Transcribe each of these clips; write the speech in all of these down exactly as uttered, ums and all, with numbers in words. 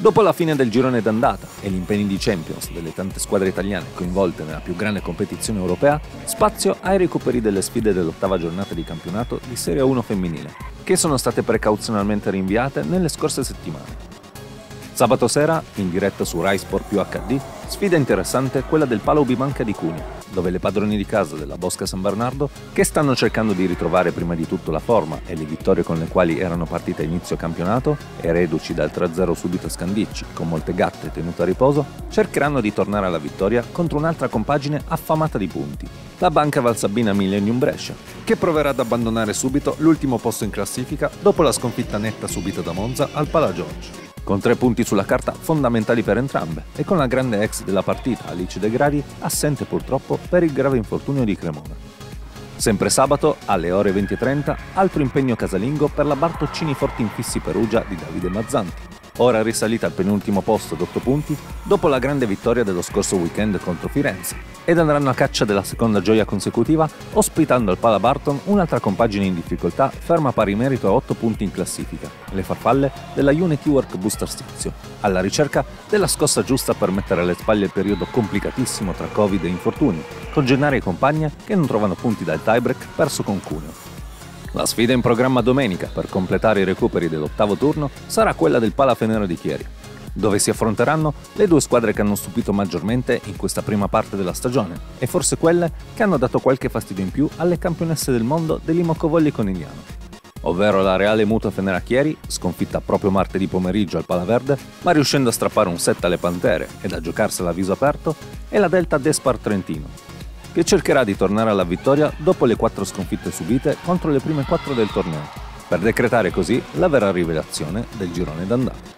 Dopo la fine del girone d'andata e gli impegni di Champions delle tante squadre italiane coinvolte nella più grande competizione europea, spazio ai recuperi delle sfide dell'ottava giornata di campionato di Serie uno femminile, che sono state precauzionalmente rinviate nelle scorse settimane. Sabato sera, in diretta su Rai Sport più acca di, sfida interessante quella del Palo Bimanca di Cuneo, dove le padrone di casa della Bosca San Bernardo, che stanno cercando di ritrovare prima di tutto la forma e le vittorie con le quali erano partite a inizio campionato, e reduci dal tre a zero subito a Scandicci, con molte gatte tenute a riposo, cercheranno di tornare alla vittoria contro un'altra compagine affamata di punti, la Banca Valsabbina Millennium Brescia, che proverà ad abbandonare subito l'ultimo posto in classifica dopo la sconfitta netta subita da Monza al Pala Giorgio. Con tre punti sulla carta fondamentali per entrambe e con la grande ex della partita, Alice De Gradi, assente purtroppo per il grave infortunio di Cremona. Sempre sabato, alle ore venti e trenta, altro impegno casalingo per la Bartoccini Forti Infissi Perugia di Davide Mazzanti, ora risalita al penultimo posto ad otto punti dopo la grande vittoria dello scorso weekend contro Firenze, ed andranno a caccia della seconda gioia consecutiva ospitando al Pala Barton un'altra compagine in difficoltà ferma pari merito a otto punti in classifica, le farfalle della Unity Work Booster Stizio, alla ricerca della scossa giusta per mettere alle spalle il periodo complicatissimo tra Covid e infortuni, con Gennari e compagna che non trovano punti dal tiebreak perso con Cuneo. La sfida in programma domenica per completare i recuperi dell'ottavo turno sarà quella del Pala Fenero di Chieri, dove si affronteranno le due squadre che hanno stupito maggiormente in questa prima parte della stagione e forse quelle che hanno dato qualche fastidio in più alle campionesse del mondo dell'Imocovolli Conigliano, ovvero la Reale Mutua Fenera Chieri, sconfitta proprio martedì pomeriggio al Pala Verde, ma riuscendo a strappare un set alle Pantere ed a giocarsela a viso aperto, e la Delta Despar Trentino, che cercherà di tornare alla vittoria dopo le quattro sconfitte subite contro le prime quattro del torneo, per decretare così la vera rivelazione del girone d'andata.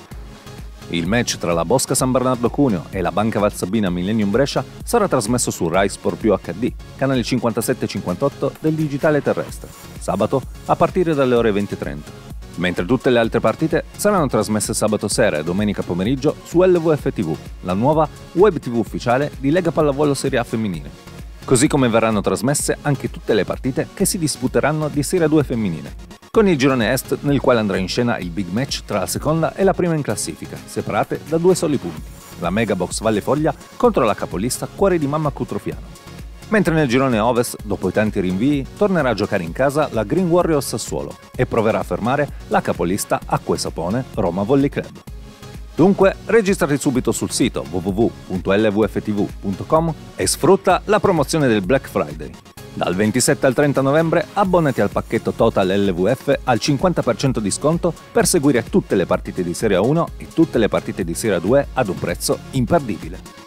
Il match tra la Bosca San Bernardo Cuneo e la Banca Valsabbina Millennium Brescia sarà trasmesso su Rai Sport più acca di, canali cinquantasette e cinquantotto del digitale terrestre, sabato a partire dalle ore venti e trenta, mentre tutte le altre partite saranno trasmesse sabato sera e domenica pomeriggio su L V F T V, la nuova web tivù ufficiale di Lega Pallavolo Serie A femminile, così come verranno trasmesse anche tutte le partite che si disputeranno di Serie due femminile, con il girone est nel quale andrà in scena il big match tra la seconda e la prima in classifica, separate da due soli punti, la Megabox Valle Foglia contro la capolista Cuore di Mamma Cutrofiano. Mentre nel girone ovest, dopo i tanti rinvii, tornerà a giocare in casa la Green Warriors Sassuolo e proverà a fermare la capolista Acque Sapone Roma Volley Club. Dunque, registrati subito sul sito w w w punto l v f t v punto com e sfrutta la promozione del Black Friday. Dal ventisette al trenta novembre abbonati al pacchetto Total L V F al cinquanta per cento di sconto per seguire tutte le partite di Serie uno e tutte le partite di Serie due ad un prezzo imperdibile.